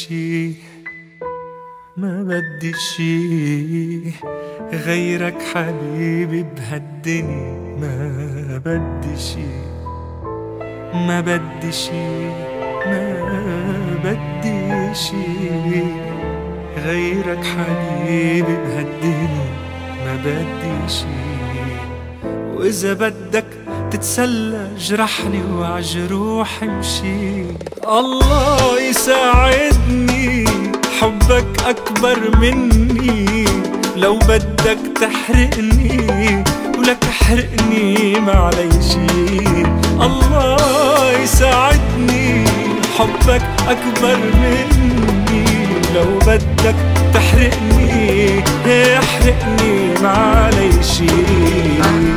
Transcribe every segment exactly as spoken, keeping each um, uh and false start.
شي، ما بدي شي غيرك حبيبي بهالدنيا، ما بدي شي، ما بدي شي، ما بدي شي غيرك حبيبي بهالدنيا، ما بدي شي. وإذا بدك تتسلى جرحني وعجروح امشي، الله يساعدني حبك أكبر مني، لو بدك تحرقني ولك احرقني معلي شي. الله يساعدني حبك أكبر مني، لو بدك تحرقني احرقني معلي شي.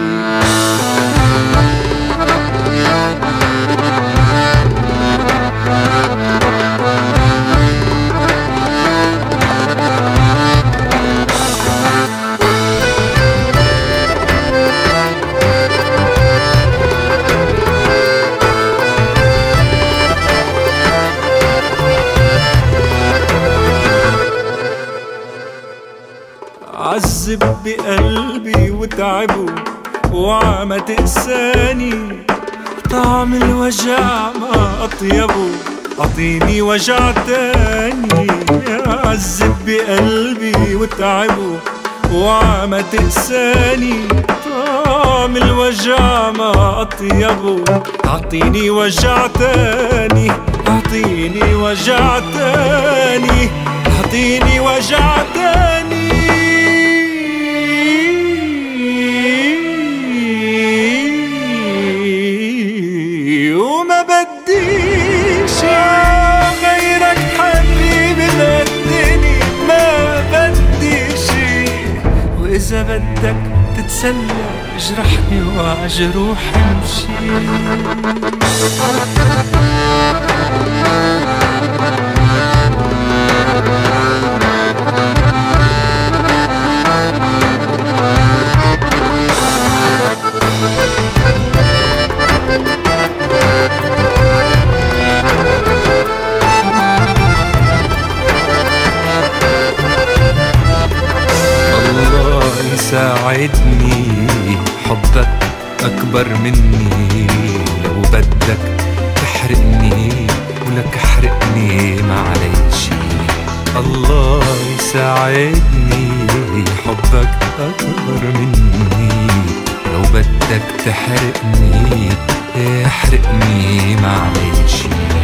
عذب بقلبي وتعبه وعم تقساني، طعم الوجع ما أطيبه أعطيني وجع تاني. عذب بقلبي وتعبه وعم تقساني، طعم الوجع ما أطيبه أعطيني وجع تاني، أعطيني وجع تاني، أعطيني وجع تاني. وما بديش غيرك حبيبي بهالدنيا، ما بديش. وإذا بدك تتسلى جرحني وعجروح امشي. ساعدني حبك أكبر مني، لو بدك تحرقني ولك احرقني معلي شي. الله يساعدني حبك أكبر مني، لو بدك تحرقني احرقني معلي شي.